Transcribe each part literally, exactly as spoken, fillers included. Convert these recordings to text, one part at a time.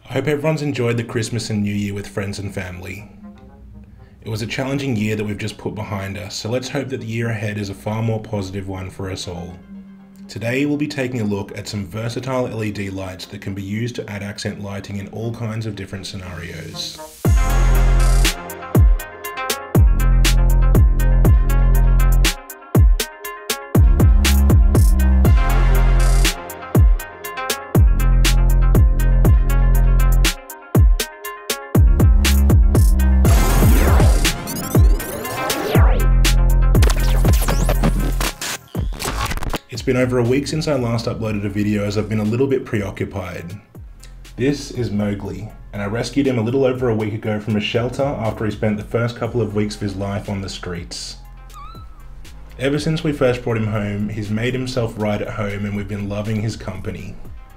I hope everyone's enjoyed the Christmas and New Year with friends and family. It was a challenging year that we've just put behind us, so let's hope that the year ahead is a far more positive one for us all. Today we'll be taking a look at some versatile L E D lights that can be used to add accent lighting in all kinds of different scenarios. It's been over a week since I last uploaded a video as I've been a little bit preoccupied. This is Mowgli, and I rescued him a little over a week ago from a shelter after he spent the first couple of weeks of his life on the streets. Ever since we first brought him home, he's made himself right at home and we've been loving his company.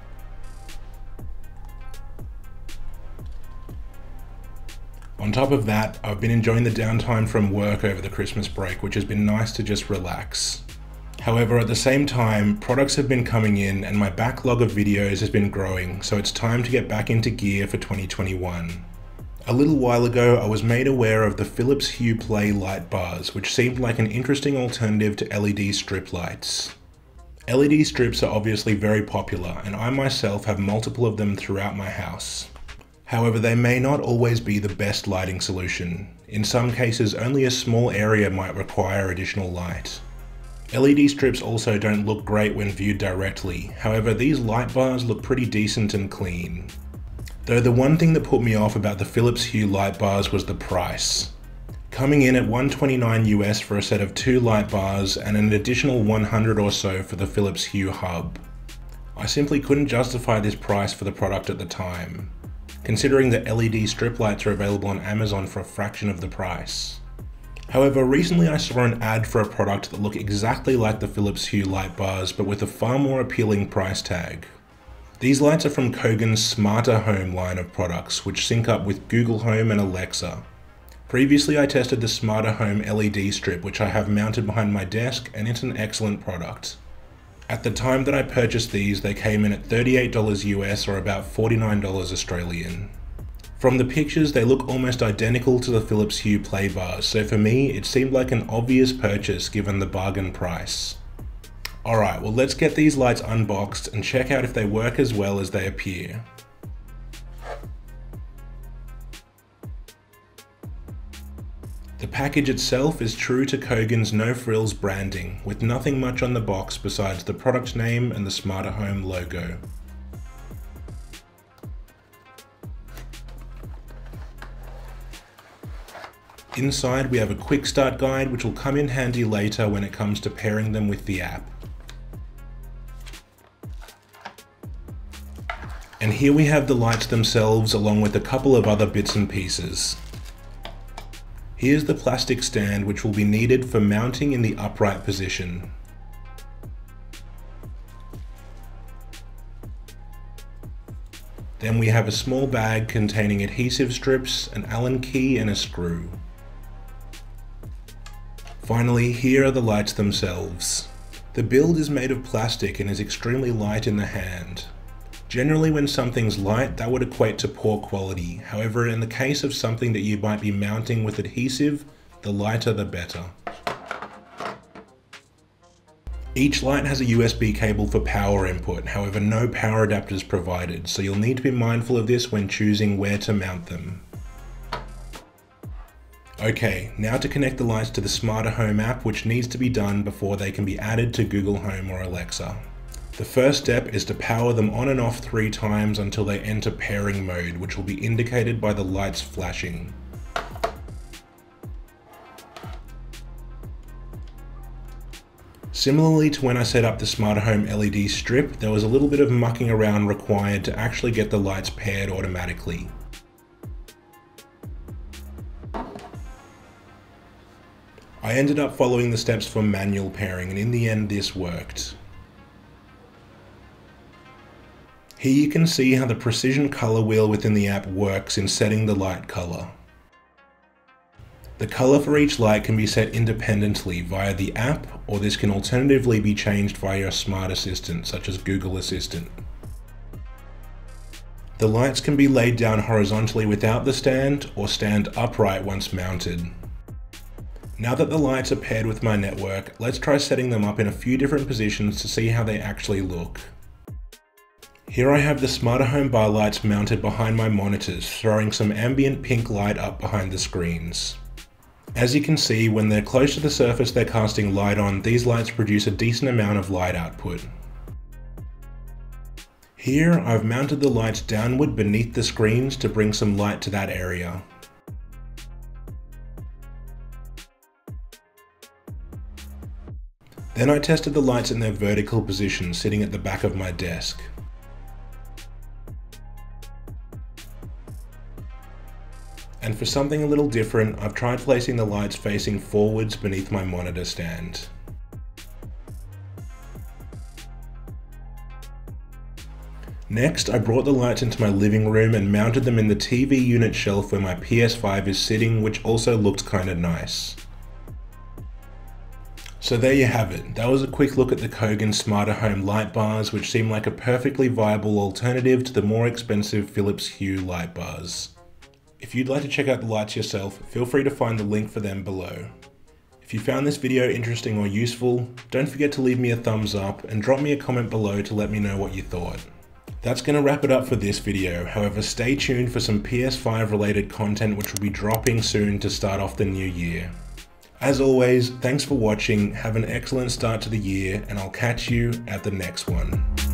On top of that, I've been enjoying the downtime from work over the Christmas break, which has been nice to just relax. However, at the same time, products have been coming in and my backlog of videos has been growing, so it's time to get back into gear for twenty twenty-one. A little while ago, I was made aware of the Philips Hue Play light bars, which seemed like an interesting alternative to L E D strip lights. L E D strips are obviously very popular, and I myself have multiple of them throughout my house. However, they may not always be the best lighting solution. In some cases, only a small area might require additional light. L E D strips also don't look great when viewed directly, however these light bars look pretty decent and clean. Though the one thing that put me off about the Philips Hue light bars was the price. Coming in at one hundred twenty-nine U S for a set of two light bars and an additional one hundred or so for the Philips Hue hub. I simply couldn't justify this price for the product at the time, considering that L E D strip lights are available on Amazon for a fraction of the price. However, recently I saw an ad for a product that looked exactly like the Philips Hue light bars, but with a far more appealing price tag. These lights are from Kogan's Smarter Home line of products, which sync up with Google Home and Alexa. Previously I tested the Smarter Home L E D strip, which I have mounted behind my desk, and it's an excellent product. At the time that I purchased these, they came in at thirty-eight dollars U S or about forty-nine dollars Australian. From the pictures, they look almost identical to the Philips Hue Play bars, so for me, it seemed like an obvious purchase given the bargain price. Alright, well let's get these lights unboxed and check out if they work as well as they appear. The package itself is true to Kogan's No Frills branding, with nothing much on the box besides the product name and the Smarter Home logo. Inside we have a quick start guide which will come in handy later when it comes to pairing them with the app. And here we have the lights themselves along with a couple of other bits and pieces. Here's the plastic stand which will be needed for mounting in the upright position. Then we have a small bag containing adhesive strips, an Allen key and a screw. Finally, here are the lights themselves. The build is made of plastic and is extremely light in the hand. Generally when something's light, that would equate to poor quality. However, in the case of something that you might be mounting with adhesive, the lighter the better. Each light has a U S B cable for power input, however no power adapters provided, so you'll need to be mindful of this when choosing where to mount them. Okay, now to connect the lights to the Smarter Home app, which needs to be done before they can be added to Google Home or Alexa. The first step is to power them on and off three times until they enter pairing mode, which will be indicated by the lights flashing. Similarly to when I set up the Smarter Home L E D strip, there was a little bit of mucking around required to actually get the lights paired automatically. I ended up following the steps for manual pairing, and in the end this worked. Here you can see how the precision color wheel within the app works in setting the light color. The color for each light can be set independently via the app, or this can alternatively be changed via your smart assistant such as Google Assistant. The lights can be laid down horizontally without the stand or stand upright once mounted. Now that the lights are paired with my network, let's try setting them up in a few different positions to see how they actually look. Here I have the Smarter Home bar lights mounted behind my monitors, throwing some ambient pink light up behind the screens. As you can see, when they're close to the surface they're casting light on, these lights produce a decent amount of light output. Here, I've mounted the lights downward beneath the screens to bring some light to that area. Then I tested the lights in their vertical position, sitting at the back of my desk. And for something a little different, I've tried placing the lights facing forwards beneath my monitor stand. Next, I brought the lights into my living room and mounted them in the T V unit shelf where my P S five is sitting, which also looked kinda nice. So there you have it. That was a quick look at the Kogan Smarter Home light bars, which seem like a perfectly viable alternative to the more expensive Philips Hue light bars. If you'd like to check out the lights yourself, feel free to find the link for them below. If you found this video interesting or useful, don't forget to leave me a thumbs up and drop me a comment below to let me know what you thought. That's going to wrap it up for this video, however stay tuned for some P S five related content which will be dropping soon to start off the new year. As always, thanks for watching, have an excellent start to the year, and I'll catch you at the next one.